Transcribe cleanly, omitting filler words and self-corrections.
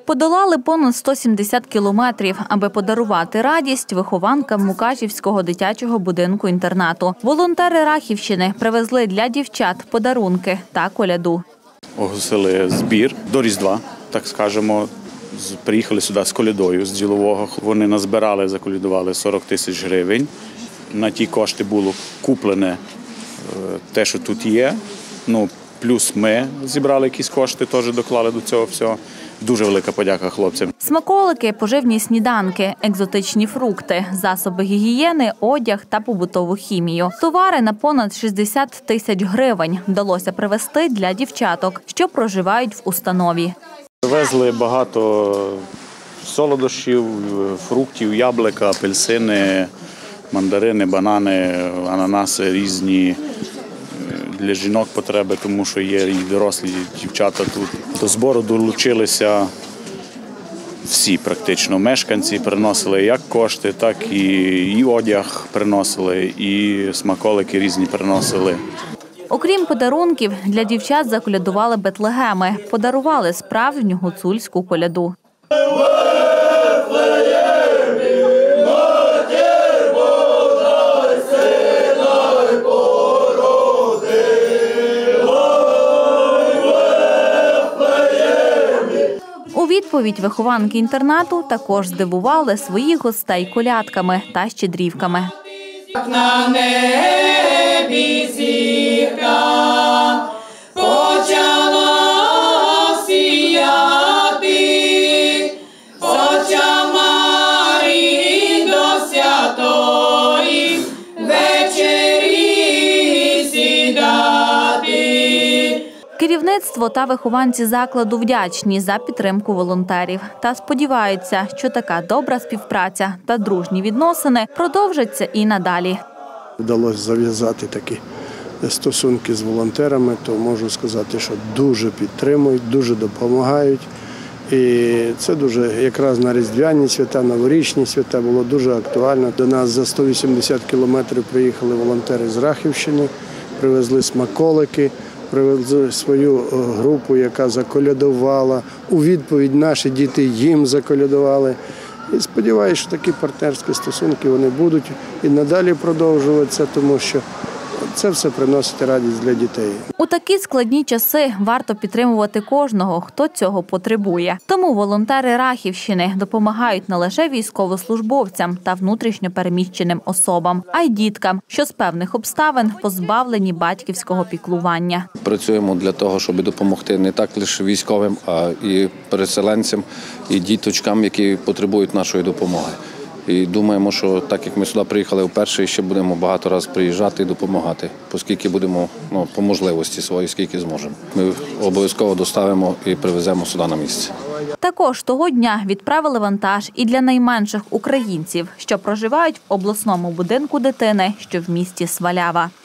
Подолали понад 170 кілометрів, аби подарувати радість вихованкам Мукачівського дитячого будинку-інтернату. Волонтери Рахівщини привезли для дівчат подарунки та коляду. Оголосили збір до Різдва, так скажемо. Приїхали сюди з колядою, з ділового. Вони назбирали, заколядували 40 тисяч гривень. На ті кошти було куплене те, що тут є. Плюс ми зібрали якісь кошти, теж доклали до цього всього. Дуже велика подяка хлопцям. Смаколики, поживні сніданки, екзотичні фрукти, засоби гігієни, одяг та побутову хімію. Товари на понад 60 тисяч гривень вдалося привезти для дівчаток, що проживають в установі. Привезли багато солодощів, фруктів, яблука, апельсини, мандарини, банани, ананаси різні. Для жінок потреби, тому що є і дорослі дівчата тут. До збору долучилися всі практично. Мешканці приносили як кошти, так і одяг приносили, і смаколики різні приносили. Окрім подарунків, для дівчат заколядували бетлегеми, подарували справжню гуцульську коляду. У відповідь вихованки інтернату також здивували своїх гостей колядками та щедрівками. На небі зірка почала сіяти, очам Марії до святої вечері сідати. Керівництво та вихованці закладу вдячні за підтримку волонтерів та сподіваються, що така добра співпраця та дружні відносини продовжаться і надалі. Вдалося зав'язати такі стосунки з волонтерами, то можу сказати, що дуже підтримують, дуже допомагають. І це дуже якраз на різдвяні свята, новорічні свята було дуже актуально. До нас за 180 кілометрів приїхали волонтери з Рахівщини, привезли смаколики, привезли свою групу, яка заколядувала. У відповідь наші діти їм заколядували. І сподіваюся, що такі партнерські стосунки вони будуть і надалі продовжуватися, тому що це все приносить радість для дітей. У такі складні часи варто підтримувати кожного, хто цього потребує. Тому волонтери Рахівщини допомагають не лише військовослужбовцям та внутрішньо переміщеним особам, а й діткам, що з певних обставин позбавлені батьківського піклування. Працюємо для того, щоб допомогти не так лише військовим, а і переселенцям, і діточкам, які потребують нашої допомоги. І думаємо, що так як ми сюди приїхали вперше, ще будемо багато разів приїжджати і допомагати, оскільки будемо по можливості своїй, скільки зможемо. Ми обов'язково доставимо і привеземо сюди на місце. Також того дня відправили вантаж і для найменших українців, що проживають в обласному будинку дитини, що в місті Свалява.